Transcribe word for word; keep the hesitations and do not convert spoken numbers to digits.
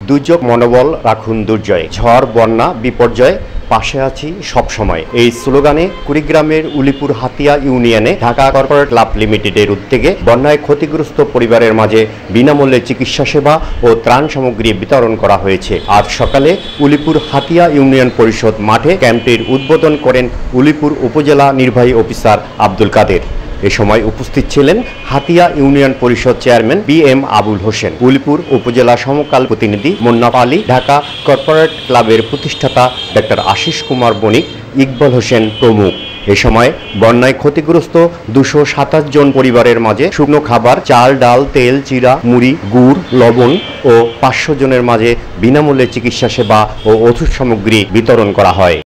দুর্যোগ মনোবল রাখুন দুর্জয়, ঝড় বন্যা বিপর্যয় পাশে আছি সবসময়। এই স্লোগানে কুড়িগ্রামের উলিপুর হাতিয়া ইউনিয়নে ঢাকা কর্পোরেট লাভ লিমিটেডের উদ্যোগে বন্যায় ক্ষতিগ্রস্ত পরিবারের মাঝে বিনামূল্যে চিকিৎসা সেবা ও ত্রাণ সামগ্রী বিতরণ করা হয়েছে। আজ সকালে উলিপুর হাতিয়া ইউনিয়ন পরিষদ মাঠে ক্যাম্পটির উদ্বোধন করেন উলিপুর উপজেলা নির্বাহী অফিসার আব্দুল কাদের। এ সময় উপস্থিত ছিলেন হাতিয়া ইউনিয়ন পরিষদ chairman B M Abul Hossain, Ulipur উপজেলা সমকাল প্রতিনিধি মুন্নাফ আলী, ঢাকা কর্পোরেট ক্লাবের প্রতিষ্ঠাতা ডক্টর আশিস কুমার বণিক, ইকবাল হোসেন প্রমুখ। এ সময় বন্যায় ক্ষতিগ্রস্ত দুশো সাতাশ জন পরিবারের মাঝে শুকনো খাবার, চাল, ডাল, তেল, চিরা, মুড়ি, গুড়, লবণ ও পাঁচশো জনের মাঝে বিনামূল্যে চিকিৎসা সেবা ও ওষুধ সামগ্রী বিতরণ করা হয়।